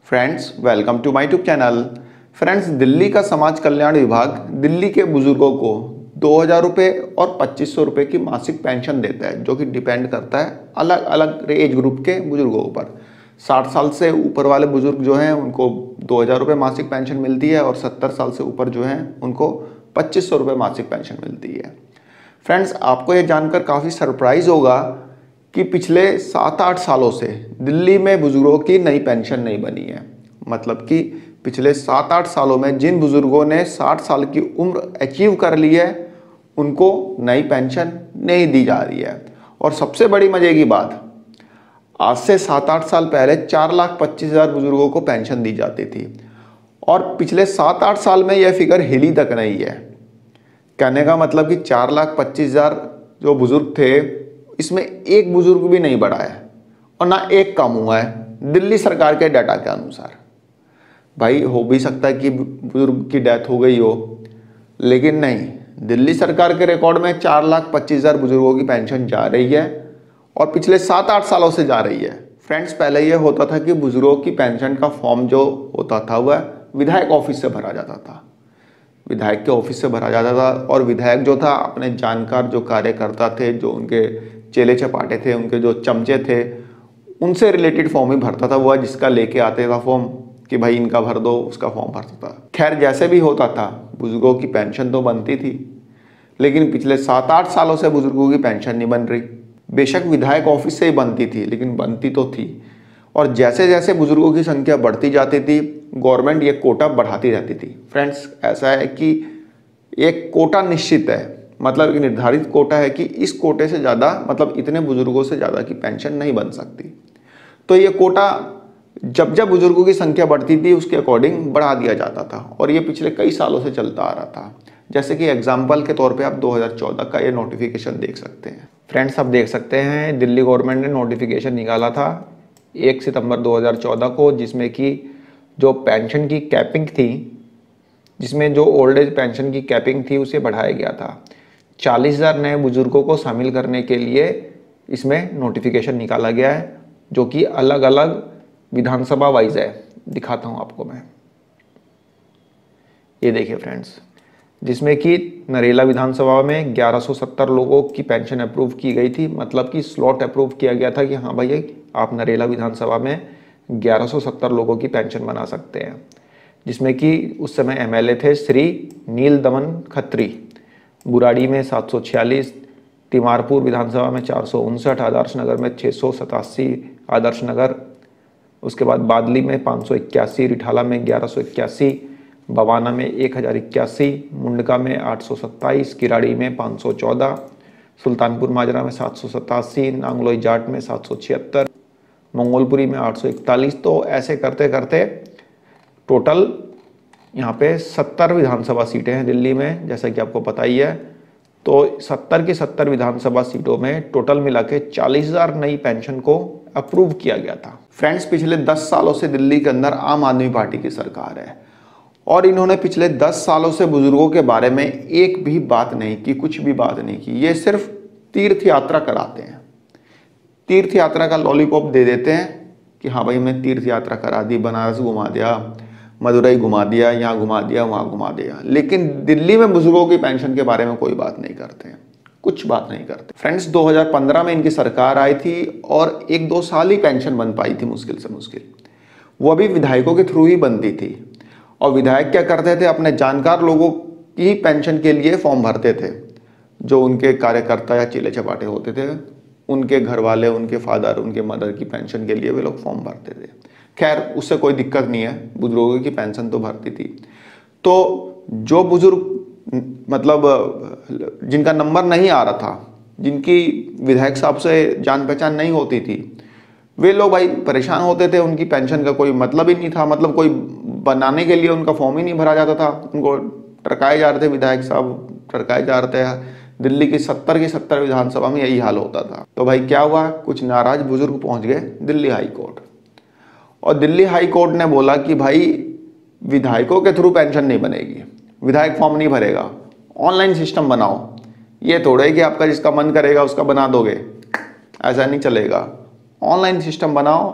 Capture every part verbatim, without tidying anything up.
Friends, welcome to my YouTube channel. Friends, Delhi का समाज कल्याण विभाग दिल्ली के बुजुर्गों को दो हज़ार रुपये और पच्चीस सौ रुपये की मासिक पेंशन देता है, जो कि डिपेंड करता है अलग अलग एज ग्रुप के बुजुर्गों पर। साठ साल से ऊपर वाले बुजुर्ग जो हैं उनको दो हज़ार रुपये मासिक पेंशन मिलती है और सत्तर साल से ऊपर जो हैं उनको पच्चीस सौ रुपये मासिक पेंशन मिलती है। फ्रेंड्स, आपको ये जानकर काफ़ी सरप्राइज होगा कि पिछले सात आठ सालों से दिल्ली में बुजुर्गों की नई पेंशन नहीं बनी है। मतलब कि पिछले सात आठ सालों में जिन बुजुर्गों ने साठ साल की उम्र अचीव कर ली है उनको नई पेंशन नहीं दी जा रही है। और सबसे बड़ी मजे की बात, आज से सात आठ साल पहले चार लाख पच्चीस हज़ार बुजुर्गों को पेंशन दी जाती थी और पिछले सात आठ साल में यह फिगर हिली तक नहीं है। कहने का मतलब कि चार लाख पच्चीस हज़ार जो बुजुर्ग थे, इसमें एक बुजुर्ग भी नहीं बढ़ा है और ना एक कम हुआ है दिल्ली सरकार के डाटा के अनुसार। भाई, हो भी सकता है कि बुजुर्ग की डेथ हो गई हो, लेकिन नहीं, दिल्ली सरकार के रिकॉर्ड में चार लाख पच्चीस हज़ार बुजुर्गों की पेंशन जा रही है और पिछले सात आठ सालों से जा रही है। फ्रेंड्स, पहले यह होता था कि बुजुर्गों की पेंशन का फॉर्म जो होता था वह विधायक ऑफिस से भरा जाता था। विधायक के ऑफिस से भरा जाता था और विधायक जो था अपने जानकार जो कार्यकर्ता थे, जो उनके चेले चपाटे थे, उनके जो चमचे थे, उनसे रिलेटेड फॉर्म ही भरता था। वह जिसका लेके आते था फॉर्म कि भाई इनका भर दो, उसका फॉर्म भरता था। खैर, जैसे भी होता था, बुजुर्गों की पेंशन तो बनती थी, लेकिन पिछले सात आठ सालों से बुजुर्गों की पेंशन नहीं बन रही। बेशक विधायक ऑफिस से ही बनती थी, लेकिन बनती तो थी। और जैसे जैसे बुजुर्गों की संख्या बढ़ती जाती थी, गवर्नमेंट ये कोटा बढ़ाती रहती थी। फ्रेंड्स, ऐसा है कि एक कोटा निश्चित है, मतलब एक निर्धारित कोटा है कि इस कोटे से ज़्यादा, मतलब इतने बुजुर्गों से ज़्यादा की पेंशन नहीं बन सकती। तो ये कोटा जब जब बुजुर्गों की संख्या बढ़ती थी उसके अकॉर्डिंग बढ़ा दिया जाता था और ये पिछले कई सालों से चलता आ रहा था। जैसे कि एग्जाम्पल के तौर पे आप दो हज़ार चौदह का ये नोटिफिकेशन देख सकते हैं। फ्रेंड्स, आप देख सकते हैं दिल्ली गवर्नमेंट ने नोटिफिकेशन निकाला था एक सितंबर दो हज़ार चौदह को, जिसमें कि जो पेंशन की कैपिंग थी, जिसमें जो ओल्ड एज पेंशन की कैपिंग थी उसे बढ़ाया गया था। चालीस हज़ार नए बुजुर्गों को शामिल करने के लिए इसमें नोटिफिकेशन निकाला गया है, जो कि अलग अलग विधानसभा वाइज है। दिखाता हूं आपको मैं, ये देखिए फ्रेंड्स, जिसमें कि नरेला विधानसभा में ग्यारह सौ सत्तर लोगों की पेंशन अप्रूव की गई थी। मतलब कि स्लॉट अप्रूव किया गया था कि हाँ भाई, आप नरेला विधानसभा में ग्यारह सौ सत्तर लोगों की पेंशन बना सकते हैं। जिसमें कि उस समय एमएलए थे श्री नील दमन खत्री। बुराड़ी में सात सौ छियालीस, तिमारपुर विधानसभा में चार सौ उनसठ, आदर्श नगर में छः सौ सतासी आदर्श नगर, उसके बाद बादली में पाँच सौ इक्यासी, रिठाला में ग्यारह सौ इक्यासी, बवाना में एक हज़ार इक्यासी, मुंडका में आठ सौ सत्ताईस, किराड़ी में पाँच सौ चौदह, सुल्तानपुर माजरा में सात सौ सतासी, नांगलोई जाट में सात सौ छिहत्तर, मंगोलपुरी में आठ सौ इकतालीस। तो ऐसे करते करते टोटल यहाँ पे सत्तर विधानसभा सीटें हैं दिल्ली में, जैसा कि आपको पता ही है। तो सत्तर की सत्तर विधानसभा सीटों में टोटल मिला के चालीस हज़ार नई पेंशन को अप्रूव किया गया था। फ्रेंड्स, पिछले दस सालों से दिल्ली के अंदर आम आदमी पार्टी की सरकार है और इन्होंने पिछले दस सालों से बुजुर्गों के बारे में एक भी बात नहीं की, कुछ भी बात नहीं की। ये सिर्फ तीर्थ यात्रा कराते हैं, तीर्थ यात्रा का लॉलीपॉप दे देते हैं कि हाँ भाई, हमने तीर्थ यात्रा करा दी, बनारस घुमा दिया, मदुरई घुमा दिया, यहाँ घुमा दिया, वहाँ घुमा दिया, लेकिन दिल्ली में बुजुर्गों की पेंशन के बारे में कोई बात नहीं करते हैं, कुछ बात नहीं करते। फ्रेंड्स, दो हज़ार पंद्रह में इनकी सरकार आई थी और एक दो साल ही पेंशन बन पाई थी, मुश्किल से मुश्किल। वो भी विधायकों के थ्रू ही बनती थी और विधायक क्या करते थे, अपने जानकार लोगों की पेंशन के लिए फॉर्म भरते थे। जो उनके कार्यकर्ता या चेले चपाटे होते थे, उनके घर वाले, उनके फादर, उनके मदर की पेंशन के लिए वे लोग फॉर्म भरते थे। खैर, उससे कोई दिक्कत नहीं है, बुजुर्गों की पेंशन तो भरती थी। तो जो बुजुर्ग मतलब जिनका नंबर नहीं आ रहा था, जिनकी विधायक साहब से जान पहचान नहीं होती थी, वे लोग भाई परेशान होते थे। उनकी पेंशन का कोई मतलब ही नहीं था, मतलब कोई बनाने के लिए उनका फॉर्म ही नहीं भरा जाता था। उनको टरकाए जा रहे थे, विधायक साहब टरकाए जा रहे थे। दिल्ली की सत्तर की सत्तर विधानसभा में यही हाल होता था। तो भाई क्या हुआ, कुछ नाराज बुजुर्ग पहुंच गए दिल्ली हाई कोर्ट और दिल्ली हाई कोर्ट ने बोला कि भाई, विधायकों के थ्रू पेंशन नहीं बनेगी, विधायक फॉर्म नहीं भरेगा, ऑनलाइन सिस्टम बनाओ। ये थोड़ा है कि आपका जिसका मन करेगा उसका बना दोगे, ऐसा नहीं चलेगा। ऑनलाइन सिस्टम बनाओ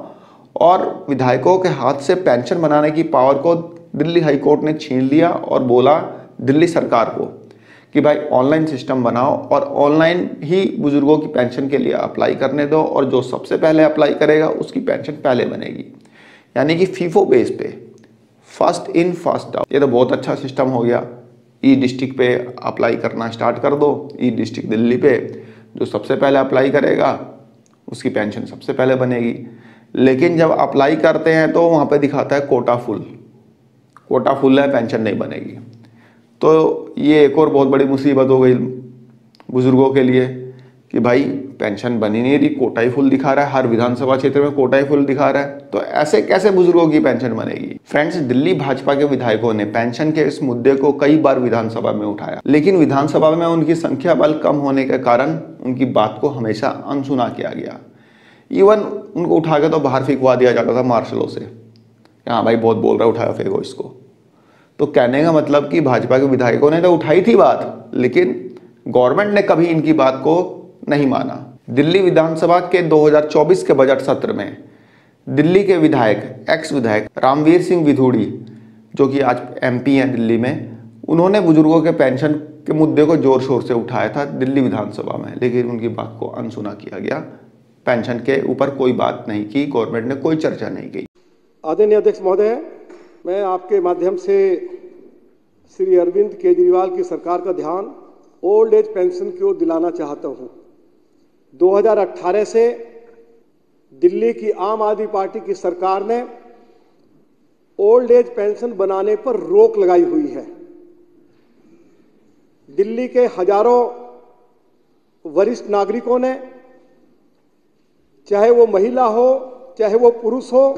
और विधायकों के हाथ से पेंशन बनाने की पावर को दिल्ली हाई कोर्ट ने छीन लिया और बोला दिल्ली सरकार को कि भाई ऑनलाइन सिस्टम बनाओ और ऑनलाइन ही बुजुर्गों की पेंशन के लिए अप्लाई करने दो, और जो सबसे पहले अप्लाई करेगा उसकी पेंशन पहले बनेगी। यानी कि फीफो बेस पे फर्स्ट इन फर्स्ट आउट। ये तो बहुत अच्छा सिस्टम हो गया। ई डिस्ट्रिक्ट पे अप्लाई करना स्टार्ट कर दो, ई डिस्ट्रिक्ट दिल्ली पे, जो सबसे पहले अप्लाई करेगा उसकी पेंशन सबसे पहले बनेगी। लेकिन जब अप्लाई करते हैं तो वहाँ पे दिखाता है कोटा फुल, कोटा फुल है, पेंशन नहीं बनेगी। तो ये एक और बहुत बड़ी मुसीबत हो गई बुजुर्गों के लिए कि भाई पेंशन बनी नहीं रही, कोटा ही फुल दिखा रहा है, हर विधानसभा क्षेत्र में कोटा ही फुल दिखा रहा है। तो ऐसे कैसे बुजुर्गों की पेंशन बनेगी? फ्रेंड्स, दिल्ली भाजपा के विधायकों ने पेंशन के इस मुद्दे को कई बार विधानसभा में उठाया, लेकिन विधानसभा में उनकी संख्या बल कम होने के कारण उनकी बात को हमेशा अनसुना किया गया। इवन उनको उठा के तो बाहर फेंकवा दिया जाता था मार्शलों से, हाँ भाई बहुत बोल रहा है, उठाया फेंको इसको। तो कहने का मतलब कि भाजपा के विधायकों ने तो उठाई थी बात, लेकिन गवर्नमेंट ने कभी इनकी बात को नहीं माना। दिल्ली विधानसभा के दो हज़ार चौबीस के बजट सत्र में दिल्ली के विधायक, एक्स विधायक रामवीर सिंह विधूड़ी, जो कि आज एमपी हैं दिल्ली में, उन्होंने बुजुर्गों के पेंशन के मुद्दे को जोर शोर से उठाया था दिल्ली विधानसभा में, लेकिन उनकी बात को अनसुना किया गया। पेंशन के ऊपर कोई बात नहीं की, गवर्नमेंट ने कोई चर्चा नहीं की। आदरणीय अध्यक्ष महोदय, मैं आपके माध्यम से श्री अरविंद केजरीवाल की सरकार का ध्यान ओल्ड एज पेंशन की ओर दिलाना चाहता हूं। दो हज़ार अठारह से दिल्ली की आम आदमी पार्टी की सरकार ने ओल्ड एज पेंशन बनाने पर रोक लगाई हुई है। दिल्ली के हजारों वरिष्ठ नागरिकों ने, चाहे वो महिला हो चाहे वो पुरुष हो,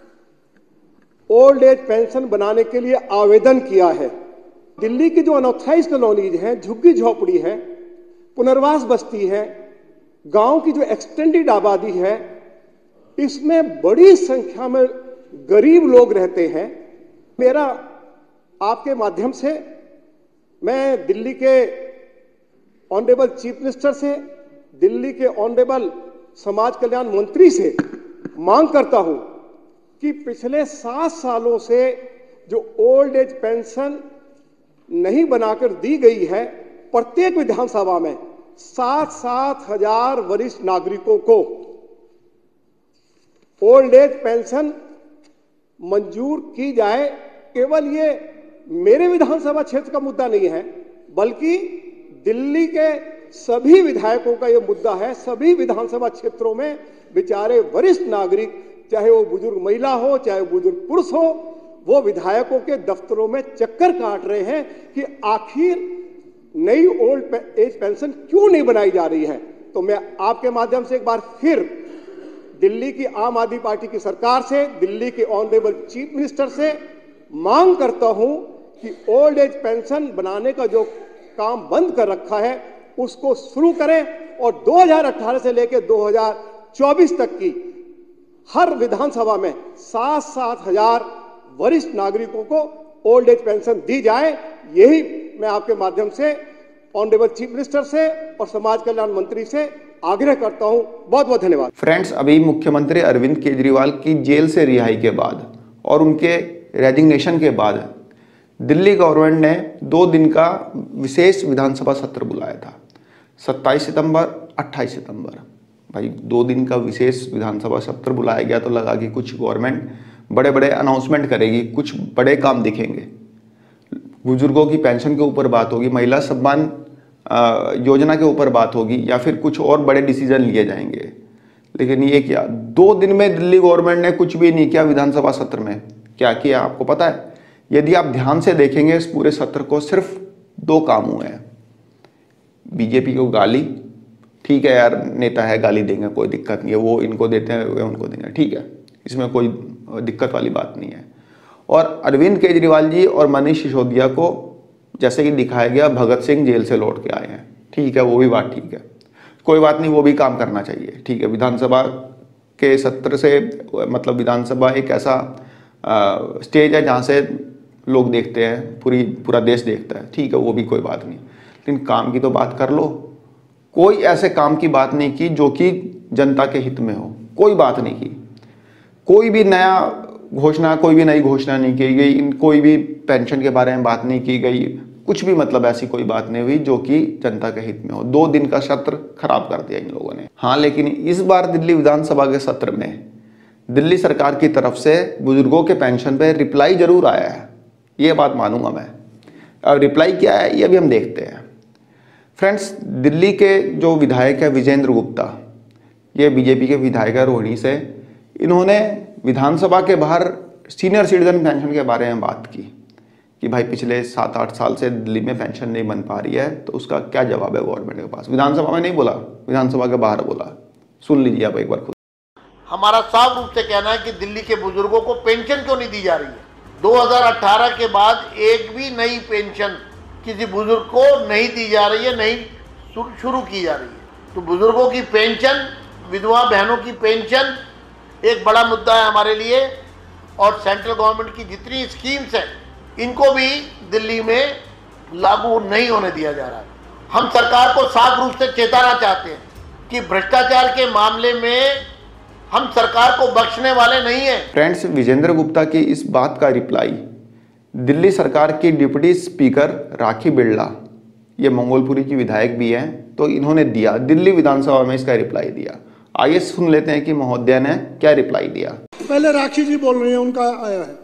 ओल्ड एज पेंशन बनाने के लिए आवेदन किया है। दिल्ली की जो अनऑथराइज कॉलोनीज हैं, झुग्गी झोपड़ी है, पुनर्वास बस्ती है, गांव की जो एक्सटेंडेड आबादी है, इसमें बड़ी संख्या में गरीब लोग रहते हैं। मेरा आपके माध्यम से मैं दिल्ली के ऑनरेबल चीफ मिनिस्टर से, दिल्ली के ऑनरेबल समाज कल्याण मंत्री से मांग करता हूं कि पिछले सात सालों से जो ओल्ड एज पेंशन नहीं बनाकर दी गई है, प्रत्येक विधानसभा में सात सात हजार वरिष्ठ नागरिकों को ओल्ड एज पेंशन मंजूर की जाए। केवल ये मेरे विधानसभा क्षेत्र का मुद्दा नहीं है, बल्कि दिल्ली के सभी विधायकों का ये मुद्दा है। सभी विधानसभा क्षेत्रों में बेचारे वरिष्ठ नागरिक, चाहे वो बुजुर्ग महिला हो चाहे वो बुजुर्ग पुरुष हो, वो विधायकों के दफ्तरों में चक्कर काट रहे हैं कि आखिर नई ओल्ड एज पेंशन क्यों नहीं बनाई जा रही है। तो मैं आपके माध्यम से एक बार फिर दिल्ली की आम आदमी पार्टी की सरकार से, दिल्ली के ऑनरेबल चीफ मिनिस्टर से मांग करता हूं कि ओल्ड एज पेंशन बनाने का जो काम बंद कर रखा है उसको शुरू करें, और दो हज़ार अठारह से लेकर दो हज़ार चौबीस तक की हर विधानसभा में सात सात हजार वरिष्ठ नागरिकों को ओल्ड एज पेंशन दी जाए। यही मैं आपके माध्यम से ऑनरेबल चीफ मिनिस्टर से और समाज कल्याण मंत्री से आग्रह करता हूं। बहुत बहुत धन्यवाद। फ्रेंड्स, अभी मुख्यमंत्री अरविंद केजरीवाल की जेल से रिहाई के बाद और उनके रेजिग्नेशन के बाद दिल्ली गवर्नमेंट ने दो दिन का विशेष विधानसभा सत्र बुलाया था, सत्ताईस सितंबर, अट्ठाईस सितंबर। भाई दो दिन का विशेष विधानसभा सत्र बुलाया गया तो लगा कि कुछ गवर्नमेंट बड़े बड़े अनाउंसमेंट करेगी, कुछ बड़े काम दिखेंगे। बुजुर्गों की पेंशन के ऊपर बात होगी, महिला सम्मान योजना के ऊपर बात होगी, या फिर कुछ और बड़े डिसीजन लिए जाएंगे। लेकिन ये क्या, दो दिन में दिल्ली गवर्नमेंट ने कुछ भी नहीं किया। विधानसभा सत्र में क्या किया आपको पता है? यदि आप ध्यान से देखेंगे इस पूरे सत्र को, सिर्फ दो काम हुए हैं। बीजेपी को गाली, ठीक है यार, नेता है गाली देंगे, कोई दिक्कत नहीं है, वो इनको देते हैं वे उनको देंगे, ठीक है, इसमें कोई दिक्कत वाली बात नहीं है। और अरविंद केजरीवाल जी और मनीष सिसोदिया को जैसे कि दिखाया गया, भगत सिंह जेल से लौट के आए हैं, ठीक है, वो भी बात ठीक है, कोई बात नहीं, वो भी काम करना चाहिए, ठीक है। विधानसभा के सत्र से, मतलब विधानसभा एक ऐसा आ, स्टेज है जहाँ से लोग देखते हैं, पूरी पूरा देश देखता है, ठीक है, वो भी कोई बात नहीं, लेकिन काम की तो बात कर लो। कोई ऐसे काम की बात नहीं की जो कि जनता के हित में हो, कोई बात नहीं की। कोई भी नया घोषणा, कोई भी नई घोषणा नहीं की गई, इन कोई भी पेंशन के बारे में बात नहीं की गई, कुछ भी मतलब ऐसी कोई बात नहीं हुई जो कि जनता के हित में हो। दो दिन का सत्र खराब कर दिया इन लोगों ने। हाँ, लेकिन इस बार दिल्ली विधानसभा के सत्र में दिल्ली सरकार की तरफ से बुजुर्गों के पेंशन पे रिप्लाई जरूर आया है, ये बात मानूंगा मैं। अब रिप्लाई क्या है ये अभी हम देखते हैं। फ्रेंड्स, दिल्ली के जो विधायक है विजेंद्र गुप्ता, ये बीजेपी के विधायक है रोहिणी से, इन्होंने विधानसभा के बाहर सीनियर सिटीजन पेंशन के बारे में बात की कि भाई पिछले सात आठ साल से दिल्ली में पेंशन नहीं बन पा रही है, तो उसका क्या जवाब है गवर्नमेंट के पास। विधानसभा में नहीं बोला, विधानसभा के बाहर बोला। सुन लीजिए आप एक बार खुद। हमारा साफ रूप से कहना है कि दिल्ली के बुजुर्गों को पेंशन क्यों नहीं दी जा रही है। दो हज़ार अठारह के बाद एक भी नई पेंशन किसी बुजुर्ग को नहीं दी जा रही है, नहीं शुरू की जा रही है। तो बुजुर्गों की पेंशन, विधवा बहनों की पेंशन एक बड़ा मुद्दा है हमारे लिए। और सेंट्रल गवर्नमेंट की जितनी स्कीम्स हैं इनको भी दिल्ली में लागू नहीं होने दिया जा रहा है। हम सरकार को साफ रूप से चेताना चाहते हैं कि भ्रष्टाचार के मामले में हम सरकार को बख्शने वाले नहीं हैं। फ्रेंड्स, विजेंद्र गुप्ता की इस बात का रिप्लाई दिल्ली सरकार की डिप्टी स्पीकर राखी बिरला, ये मंगोलपुरी की विधायक भी हैं, तो इन्होंने दिया, दिल्ली विधानसभा में इसका रिप्लाई दिया। आइए सुन लेते हैं कि महोदया ने क्या रिप्लाई दिया। पहले राखी जी बोल रही हैं, उनका आया है।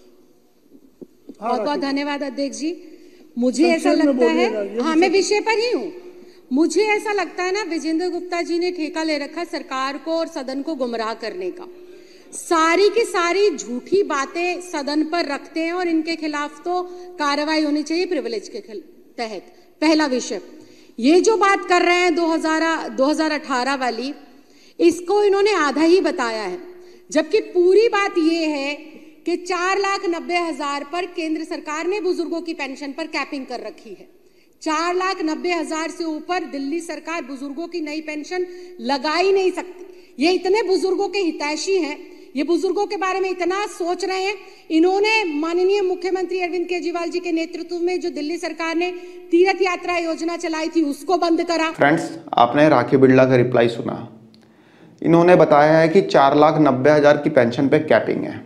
बहुत बहुत धन्यवाद अध्यक्ष जी। मुझे ऐसा लगता है, हाँ मैं विषय पर ही हूँ, मुझे ऐसा लगता है ना विजेंद्र गुप्ता जी ने ठेका ले रखा सरकार को और सदन को गुमराह करने का। सारी की सारी झूठी बातें सदन पर रखते हैं और इनके खिलाफ तो कार्रवाई होनी चाहिए प्रिविलेज के तहत। पहला विषय, ये जो बात कर रहे हैं दो हज़ार अठारह वाली, इसको इन्होंने आधा ही बताया है, जबकि पूरी बात ये है कि चार लाख नब्बे हजार पर केंद्र सरकार ने बुजुर्गों की पेंशन पर कैपिंग कर रखी है। चार लाख नब्बे हजार से ऊपर दिल्ली सरकार बुजुर्गों की नई पेंशन लगा ही नहीं सकती। ये इतने बुजुर्गों के हितैषी हैं, ये बुजुर्गों के बारे में इतना सोच रहे हैं। इन्होंने माननीय मुख्यमंत्री अरविंद केजरीवाल जी के नेतृत्व में जो दिल्ली सरकार ने तीर्थ यात्रा योजना चलाई थी उसको बंद करा। फ्रेंड्स, आपने राखी बिरला का रिप्लाई सुना। इन्होंने बताया है कि चार लाख नब्बे हजार की पेंशन पे कैपिंग है।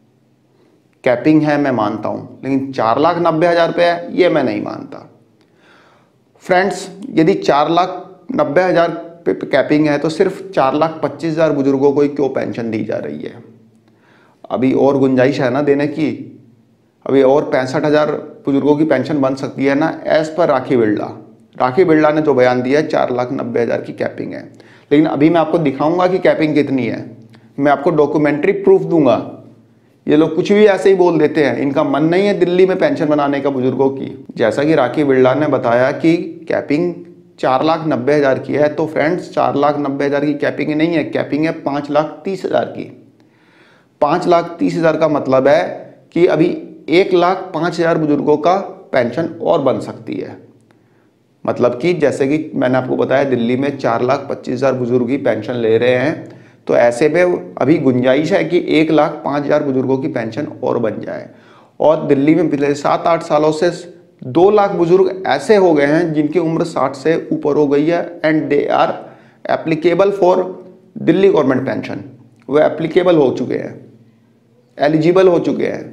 कैपिंग है मैं मानता हूं, लेकिन चार लाख नब्बे हजार पे है ये मैं नहीं मानता। फ्रेंड्स, यदि चार लाख नब्बे हजार पे कैपिंग है तो सिर्फ चार लाख पच्चीस हजार बुजुर्गों को ही क्यों पेंशन दी जा रही है? अभी और गुंजाइश है ना देने की, अभी और पैंसठ हजार बुजुर्गों की पेंशन बन सकती है ना, एज पर राखी बिरला। राखी बिरला ने जो बयान दिया है चार लाख नब्बे हजार की कैपिंग है, लेकिन अभी मैं आपको दिखाऊंगा कि कैपिंग कितनी है। मैं आपको डॉक्यूमेंट्री प्रूफ दूंगा। ये लोग कुछ भी ऐसे ही बोल देते हैं, इनका मन नहीं है दिल्ली में पेंशन बनाने का बुजुर्गों की। जैसा कि राखी बिरला ने बताया कि कैपिंग चार लाख नब्बे हजार की है, तो फ्रेंड्स चार लाख नब्बे हजार की कैपिंग नहीं है, कैपिंग है पाँच लाख तीस हजार की। पाँच लाख तीस हजार का मतलब है कि अभी एक लाख पाँच हजार बुजुर्गों का पेंशन और बन सकती है। मतलब कि जैसे कि मैंने आपको बताया दिल्ली में चार लाख पच्चीस हजार बुजुर्ग ही पेंशन ले रहे हैं, तो ऐसे में अभी गुंजाइश है कि एक लाख पाँच हजार बुजुर्गों की पेंशन और बन जाए। और दिल्ली में पिछले सात आठ सालों से दो लाख बुजुर्ग ऐसे हो गए हैं जिनकी उम्र साठ से ऊपर हो गई है, and they are applicable for Delhi government pension. वो एप्लीकेबल हो चुके हैं, एलिजिबल हो चुके हैं,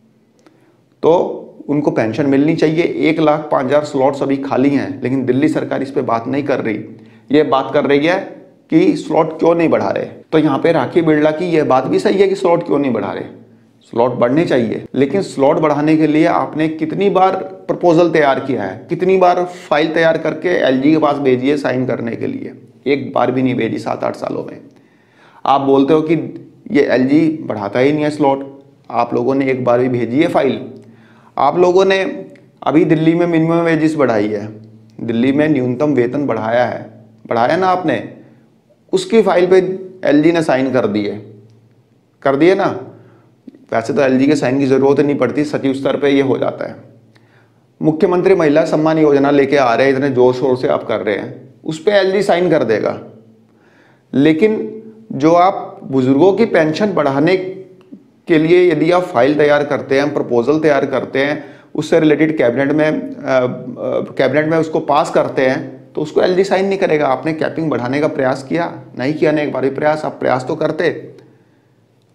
तो उनको पेंशन मिलनी चाहिए। एक लाख पाँच हजार स्लॉट्स अभी खाली हैं, लेकिन दिल्ली सरकार इस पे बात नहीं कर रही। ये बात कर रही है कि स्लॉट क्यों नहीं बढ़ा रहे। तो यहाँ पे राखी बिरला की यह बात भी सही है कि स्लॉट क्यों नहीं बढ़ा रहे, स्लॉट बढ़ने चाहिए। लेकिन स्लॉट बढ़ाने के लिए आपने कितनी बार प्रपोजल तैयार किया है, कितनी बार फाइल तैयार करके एलजी के पास भेजी है साइन करने के लिए? एक बार भी नहीं भेजी सात आठ सालों में। आप बोलते हो कि ये एलजी बढ़ाता ही नहीं है स्लॉट, आप लोगों ने एक बार भी भेजी है फाइल? आप लोगों ने अभी दिल्ली में मिनिमम वेजेस बढ़ाई है, दिल्ली में न्यूनतम वेतन बढ़ाया है, बढ़ाया ना आपने, उसकी फाइल पे एलजी ने साइन कर दिए कर दिए ना। वैसे तो एलजी के साइन की जरूरत नहीं पड़ती, सचिव स्तर पे ये हो जाता है। मुख्यमंत्री महिला सम्मान योजना लेके आ रहे हैं, इतने जोर शोर से आप कर रहे हैं, उस पर एलजी साइन कर देगा। लेकिन जो आप बुजुर्गों की पेंशन बढ़ाने के लिए यदि आप फाइल तैयार करते हैं, प्रपोजल तैयार करते हैं, उससे रिलेटेड कैबिनेट में कैबिनेट में उसको पास करते हैं, तो उसको एलजी साइन नहीं करेगा। आपने कैपिंग बढ़ाने का प्रयास किया नहीं किया? नहीं, एक बार भी प्रयास आप प्रयास तो करते।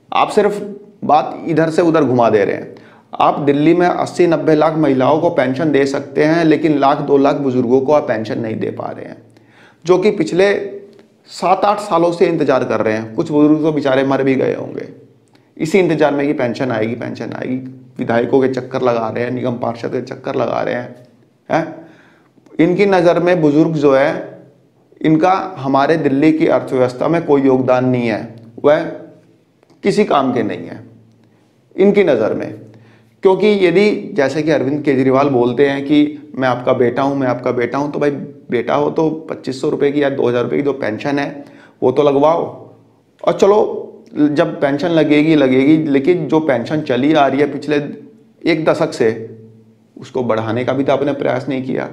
आप सिर्फ बात इधर से उधर घुमा दे रहे हैं। आप दिल्ली में अस्सी नब्बे लाख महिलाओं को पेंशन दे सकते हैं, लेकिन लाख दो लाख बुजुर्गों को आप पेंशन नहीं दे पा रहे हैं, जो कि पिछले सात आठ सालों से इंतजार कर रहे हैं। कुछ बुजुर्ग तो बेचारे मर भी गए होंगे इसी इंतजार में कि पेंशन आएगी पेंशन आएगी। विधायकों के चक्कर लगा रहे हैं, निगम पार्षद के चक्कर लगा रहे हैं, हैं? इनकी नज़र में बुजुर्ग जो है, इनका हमारे दिल्ली की अर्थव्यवस्था में कोई योगदान नहीं है, वह किसी काम के नहीं है इनकी नज़र में। क्योंकि यदि जैसे कि अरविंद केजरीवाल बोलते हैं कि मैं आपका बेटा हूं मैं आपका बेटा हूं, तो भाई बेटा हो तो पच्चीस सौ रुपये की या दो हज़ार रुपये की जो पेंशन है वो तो लगवाओ, और चलो जब पेंशन लगेगी लगेगी लेकिन जो पेंशन चली आ रही है पिछले एक दशक से, उसको बढ़ाने का भी तो आपने प्रयास नहीं किया।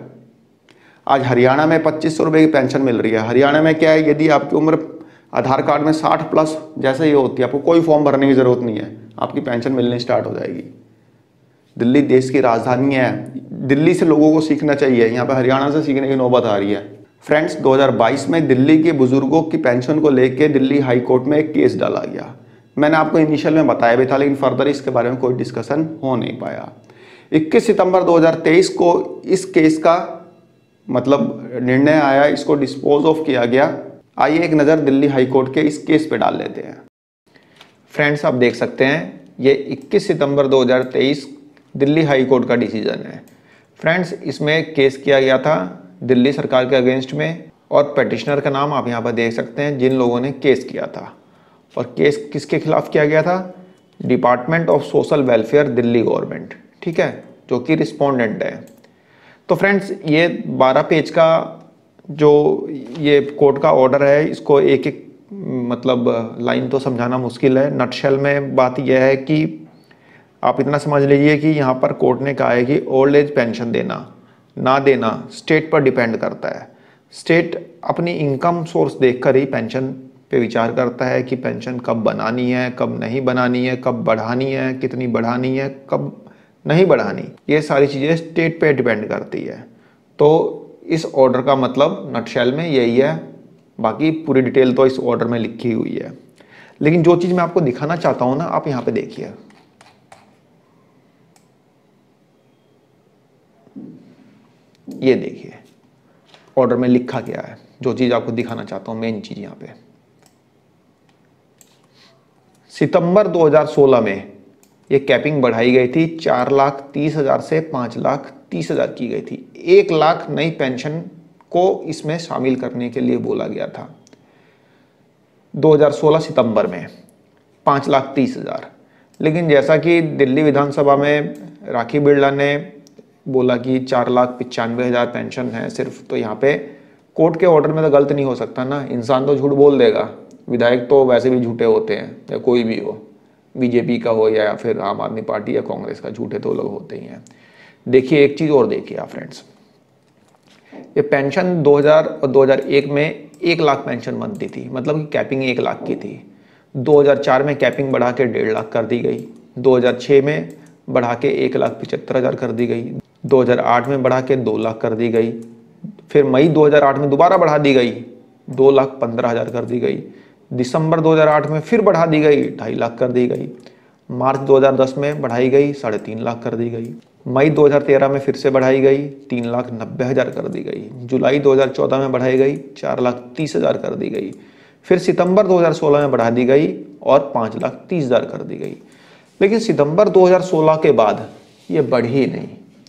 आज हरियाणा में पच्चीस सौ रुपये की पेंशन मिल रही है। हरियाणा में क्या है, यदि आपकी उम्र आधार कार्ड में साठ प्लस जैसे ही होती है, आपको कोई फॉर्म भरने की ज़रूरत नहीं है, आपकी पेंशन मिलनी स्टार्ट हो जाएगी। दिल्ली देश की राजधानी है, दिल्ली से लोगों को सीखना चाहिए, यहाँ पे हरियाणा से सीखने की नौबत आ रही है। फ्रेंड्स, दो हज़ार बाईस में दिल्ली के बुजुर्गों की पेंशन को लेकर दिल्ली हाई कोर्ट में एक केस डाला गया। मैंने आपको इनिशियल में बताया भी था, लेकिन फर्दर इसके बारे में कोई डिस्कशन हो नहीं पाया। इक्कीस सितंबर दो हज़ार तेईस को इस केस का मतलब निर्णय आया, इसको डिस्पोज ऑफ किया गया। आइए एक नज़र दिल्ली हाई कोर्ट के इस केस पे डाल लेते हैं। फ्रेंड्स, आप देख सकते हैं ये इक्कीस सितंबर दो हज़ार तेईस दिल्ली हाई कोर्ट का डिसीजन है। फ्रेंड्स, इसमें केस किया गया था दिल्ली सरकार के अगेंस्ट में, और पिटिशनर का नाम आप यहाँ पर देख सकते हैं जिन लोगों ने केस किया था। और केस किसके खिलाफ किया गया था? Department of social welfare Delhi government, ठीक है, जो कि रिस्पोंडेंट है। तो फ्रेंड्स, ये बारह पेज का जो ये कोर्ट का ऑर्डर है, इसको एक एक मतलब लाइन तो समझाना मुश्किल है। नटशेल में बात यह है कि आप इतना समझ लीजिए कि यहाँ पर कोर्ट ने कहा है कि ओल्ड एज पेंशन देना ना देना स्टेट पर डिपेंड करता है। स्टेट अपनी इनकम सोर्स देखकर ही पेंशन पे विचार करता है कि पेंशन कब बनानी है, कब नहीं बनानी है, कब बढ़ानी है, कितनी बढ़ानी है, कब नहीं बढ़ानी, ये सारी चीज़ें स्टेट पे डिपेंड करती है। तो इस ऑर्डर का मतलब नटशेल में यही है, बाकी पूरी डिटेल तो इस ऑर्डर में लिखी हुई है। लेकिन जो चीज़ मैं आपको दिखाना चाहता हूँ ना, आप यहाँ पे देखिए, ये देखिए ऑर्डर में लिखा गया है। जो चीज़ आपको दिखाना चाहता हूँ, मेन चीज़ यहाँ पे, सितंबर दो हज़ार सोलह में ये कैपिंग बढ़ाई गई थी, चार लाख तीस हजार से पाँच लाख तीस हजार की गई थी। एक लाख नई पेंशन को इसमें शामिल करने के लिए बोला गया था दो हज़ार सोलह सितंबर में, पाँच लाख तीस हजार। लेकिन जैसा कि दिल्ली विधानसभा में राखी बिरला ने बोला कि चार लाख पचानवे हजार पेंशन है सिर्फ, तो यहाँ पे कोर्ट के ऑर्डर में तो गलत नहीं हो सकता ना, इंसान तो झूठ बोल देगा। विधायक तो वैसे भी झूठे होते हैं, या कोई भी हो, बीजेपी का हो या फिर आम आदमी पार्टी या कांग्रेस का, झूठे तो लोग होते ही हैं। देखिए एक चीज़ और देखिए आप फ्रेंड्स, ये पेंशन दो हज़ार और दो हज़ार एक में एक लाख पेंशन बनती थी, मतलब कि कैपिंग एक लाख की थी। दो हज़ार चार में कैपिंग बढ़ा के डेढ़ लाख कर दी गई, दो हज़ार छह में बढ़ा के एक लाख पिचहत्तर हज़ार कर दी गई, दो हज़ार आठ में बढ़ा के दो लाख कर दी गई, फिर मई दो हज़ार आठ में दोबारा बढ़ा दी गई, दो लाख पंद्रह हज़ार कर दी गई, दिसंबर दो हज़ार आठ में फिर बढ़ा दी गई, ढाई लाख कर दी गई, मार्च दो हज़ार दस में बढ़ाई गई, साढ़े तीन लाख कर दी गई, मई दो हज़ार तेरह में फिर से बढ़ाई गई, तीन लाख नब्बे हज़ार कर दी गई, जुलाई दो हज़ार चौदह में बढ़ाई गई, चार लाख तीस हज़ार कर दी गई, फिर सितंबर दो हज़ार सोलह में बढ़ा दी गई और पाँच लाख तीस हज़ार कर दी गई। लेकिन सितंबर दो हज़ार सोलह के बाद ये बढ़ी नहीं।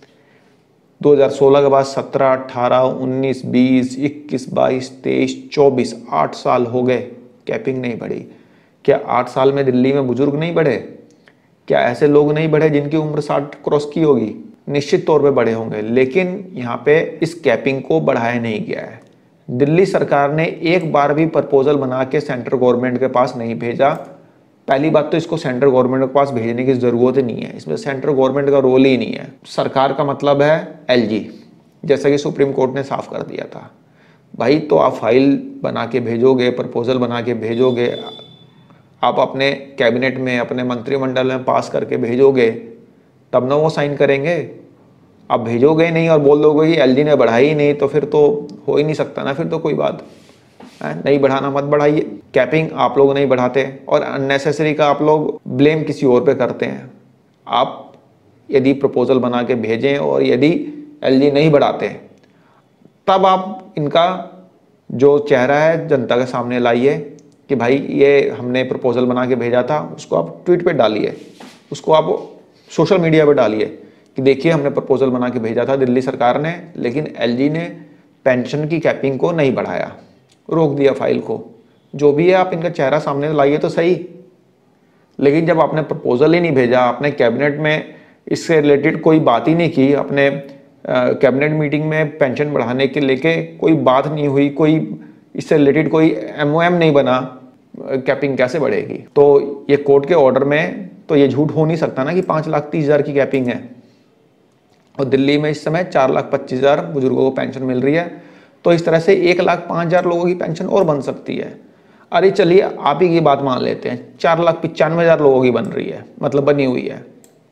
दो हज़ार सोलह के बाद सत्रह, अठारह, उन्नीस, बीस, इक्कीस, बाईस, तेईस, चौबीस, आठ साल हो गए, कैपिंग नहीं बढ़ी। क्या आठ साल में दिल्ली में बुजुर्ग नहीं बढ़े? क्या ऐसे लोग नहीं बढ़े जिनकी उम्र साठ क्रॉस की होगी? निश्चित तौर पे बढ़े होंगे, लेकिन यहाँ पे इस कैपिंग को बढ़ाया नहीं गया है। दिल्ली सरकार ने एक बार भी प्रपोजल बना के सेंट्रल गवर्नमेंट के पास नहीं भेजा। पहली बात तो इसको सेंट्रल गवर्नमेंट के पास भेजने की जरूरत ही नहीं है, इसमें सेंट्रल गवर्नमेंट का रोल ही नहीं है। सरकार का मतलब है एलजी, जैसा कि सुप्रीम कोर्ट ने साफ कर दिया था। भाई तो आप फाइल बना के भेजोगे, प्रपोजल बना के भेजोगे, आप अपने कैबिनेट में, अपने मंत्रिमंडल में पास करके भेजोगे, तब ना वो साइन करेंगे। आप भेजोगे नहीं और बोल दोगे कि एलजी ने बढ़ाई ही नहीं, तो फिर तो हो ही नहीं सकता ना, फिर तो कोई बात। नहीं बढ़ाना मत बढ़ाइए, कैपिंग आप लोग नहीं बढ़ाते और अननेसेसरी का आप लोग ब्लेम किसी और पे करते हैं। आप यदि प्रपोजल बना के भेजें और यदि एलजी नहीं बढ़ाते तब आप इनका जो चेहरा है जनता के सामने लाइए कि भाई ये हमने प्रपोजल बना के भेजा था, उसको आप ट्वीट पे डालिए, उसको आप सोशल मीडिया पे डालिए कि देखिए हमने प्रपोजल बना के भेजा था दिल्ली सरकार ने, लेकिन एलजी ने पेंशन की कैपिंग को नहीं बढ़ाया, रोक दिया फाइल को। जो भी है आप इनका चेहरा सामने लाइए तो सही। लेकिन जब आपने प्रपोजल ही नहीं भेजा, आपने कैबिनेट में इससे रिलेटेड कोई बात ही नहीं की, अपने कैबिनेट मीटिंग में पेंशन बढ़ाने के लेके कोई बात नहीं हुई, कोई इससे रिलेटेड कोई एमओएम नहीं बना, कैपिंग कैसे बढ़ेगी? तो ये कोर्ट के ऑर्डर में तो ये झूठ हो नहीं सकता ना कि पाँच लाख तीस हज़ार की कैपिंग है और दिल्ली में इस समय चार लाख पच्चीस हज़ार बुजुर्गों को पेंशन मिल रही है। तो इस तरह से एक लाख पाँच हज़ार लोगों की पेंशन और बन सकती है। अरे चलिए आप ही की बात मान लेते हैं, चार लाख पचानवे हज़ार लोगों की बन रही है, मतलब बनी हुई है,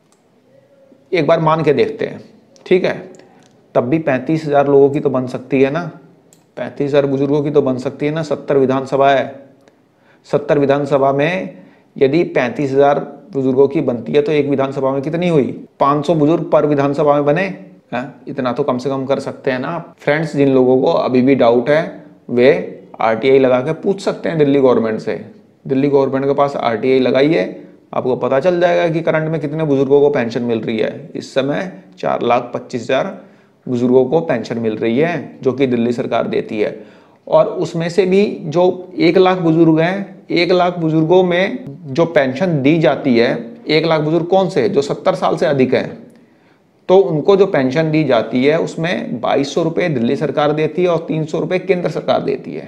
एक बार मान के देखते हैं, ठीक है? तब भी पैंतीस हज़ार लोगों की तो बन सकती है ना, पैंतीस हज़ार बुजुर्गों की तो बन सकती है ना। सत्तर विधानसभा है, सत्तर विधानसभा में यदि पैंतीस हज़ार बुजुर्गों की बनती है तो एक विधानसभा में कितनी हुई? पाँच सौ बुजुर्ग पर विधानसभा में बने हैं, इतना तो कम से कम कर सकते हैं ना। फ्रेंड्स, जिन लोगों को अभी भी डाउट है वे आरटीआई लगा के पूछ सकते हैं दिल्ली गवर्नमेंट से। दिल्ली गवर्नमेंट के पास आरटीआई लगाइए, आपको पता चल जाएगा कि करंट में कितने बुजुर्गों को पेंशन मिल रही है। इस समय चार लाख पच्चीस हजार बुजुर्गों को पेंशन मिल रही है जो कि दिल्ली सरकार देती है। और उसमें से भी जो एक लाख बुजुर्ग हैं, एक लाख बुजुर्गों में जो पेंशन दी जाती है, एक लाख बुजुर्ग कौन से? जो सत्तर साल से अधिक हैं, तो उनको जो पेंशन दी जाती है उसमें बाईस सौ रुपये दिल्ली सरकार देती है और तीन सौ रुपये केंद्र सरकार देती है।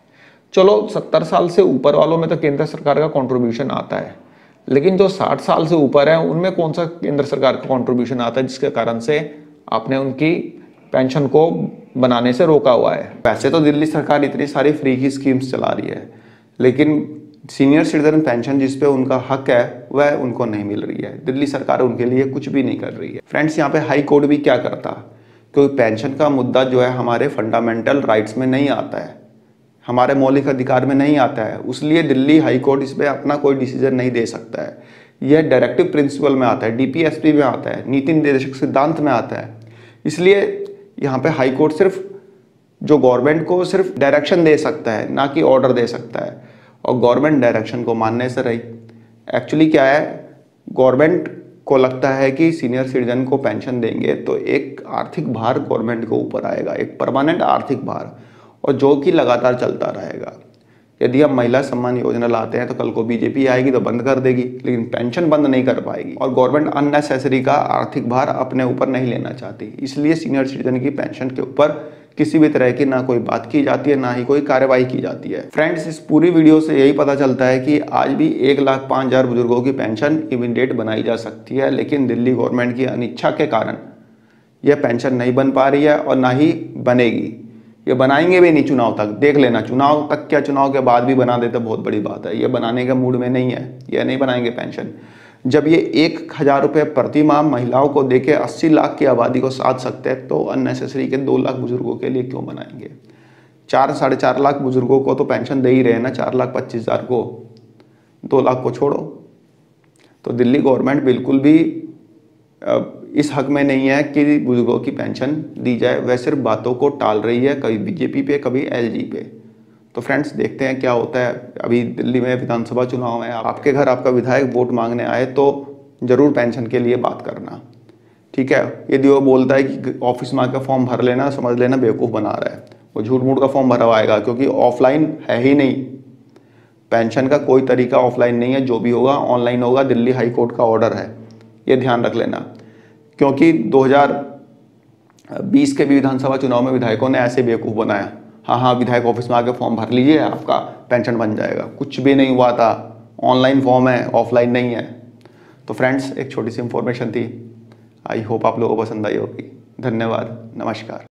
चलो सत्तर साल से ऊपर वालों में तो केंद्र सरकार का कंट्रीब्यूशन आता है, लेकिन जो साठ साल से ऊपर है उनमें कौन सा केंद्र सरकार का कंट्रीब्यूशन आता है, जिसके कारण से आपने उनकी पेंशन को बनाने से रोका हुआ है। वैसे तो दिल्ली सरकार इतनी सारी फ्री की स्कीम्स चला रही है, लेकिन सीनियर सिटीजन पेंशन जिस पे उनका हक है वह उनको नहीं मिल रही है। दिल्ली सरकार उनके लिए कुछ भी नहीं कर रही है। फ्रेंड्स, यहाँ पे हाई कोर्ट भी क्या करता, क्योंकि पेंशन का मुद्दा जो है हमारे फंडामेंटल राइट्स में नहीं आता है, हमारे मौलिक अधिकार में नहीं आता है, इसलिए दिल्ली हाई कोर्ट इस पर अपना कोई डिसीजन नहीं दे सकता है। यह डायरेक्टिव प्रिंसिपल में आता है, डीपीएसपी में आता है, नीति निर्देशक सिद्धांत में आता है। इसलिए यहाँ पे हाई कोर्ट सिर्फ जो गवर्नमेंट को सिर्फ डायरेक्शन दे सकता है, ना कि ऑर्डर दे सकता है, और गवर्नमेंट डायरेक्शन को मानने से रही। एक्चुअली क्या है, गवर्नमेंट को लगता है कि सीनियर सिटीजन को पेंशन देंगे तो एक आर्थिक भार गवर्नमेंट के ऊपर आएगा, एक परमानेंट आर्थिक भार, और जो कि लगातार चलता रहेगा। यदि हम महिला सम्मान योजना लाते हैं तो कल को बीजेपी आएगी तो बंद कर देगी, लेकिन पेंशन बंद नहीं कर पाएगी। और गवर्नमेंट अननेसेसरी का आर्थिक भार अपने ऊपर नहीं लेना चाहती, इसलिए सीनियर सिटीजन की पेंशन के ऊपर किसी भी तरह की ना कोई बात की जाती है, ना ही कोई कार्रवाई की जाती है। फ्रेंड्स, इस पूरी वीडियो से यही पता चलता है कि आज भी एक लाख पाँच हजार बुजुर्गों की पेंशन इमीडिएट बनाई जा सकती है, लेकिन दिल्ली गवर्नमेंट की अनिच्छा के कारण यह पेंशन नहीं बन पा रही है और ना ही बनेगी। ये बनाएंगे भी नहीं चुनाव तक, देख लेना। चुनाव तक क्या, चुनाव के बाद भी बना देते बहुत बड़ी बात है। ये बनाने के मूड में नहीं है, ये नहीं बनाएंगे पेंशन। जब ये एक हज़ार रुपये प्रति माह महिलाओं को देके अस्सी लाख की आबादी को साध सकते हैं, तो अननेसेसरी के दो लाख बुजुर्गों के लिए क्यों बनाएंगे? चार साढ़े चार लाख बुजुर्गों को तो पेंशन दे ही रहे हैं ना, चार लाख पच्चीस हज़ार को, दो लाख को छोड़ो। तो दिल्ली गवर्नमेंट बिल्कुल भी इस हक में नहीं है कि बुजुर्गों की पेंशन दी जाए, वह सिर्फ बातों को टाल रही है, कभी बीजेपी पे कभी एलजी पे। तो फ्रेंड्स, देखते हैं क्या होता है। अभी दिल्ली में विधानसभा चुनाव है, आपके घर आपका विधायक वोट मांगने आए तो जरूर पेंशन के लिए बात करना, ठीक है? यदि वो बोलता है कि ऑफिस में आकर फॉर्म भर लेना, समझ लेना बेवकूफ़ बना रहा है, वो झूठ मूठ का फॉर्म भरवाएगा, क्योंकि ऑफलाइन है ही नहीं। पेंशन का कोई तरीका ऑफलाइन नहीं है, जो भी होगा ऑनलाइन होगा। दिल्ली हाई कोर्ट का ऑर्डर है, ये ध्यान रख लेना। क्योंकि दो हज़ार बीस के भी विधानसभा चुनाव में विधायकों ने ऐसे बेवकूफ़ बनाया, हाँ हाँ विधायक ऑफिस में आके फॉर्म भर लीजिए, आपका पेंशन बन जाएगा। कुछ भी नहीं हुआ था, ऑनलाइन फॉर्म है, ऑफलाइन नहीं है। तो फ्रेंड्स, एक छोटी सी इंफॉर्मेशन थी, आई होप आप लोगों को पसंद आई होगी। धन्यवाद, नमस्कार।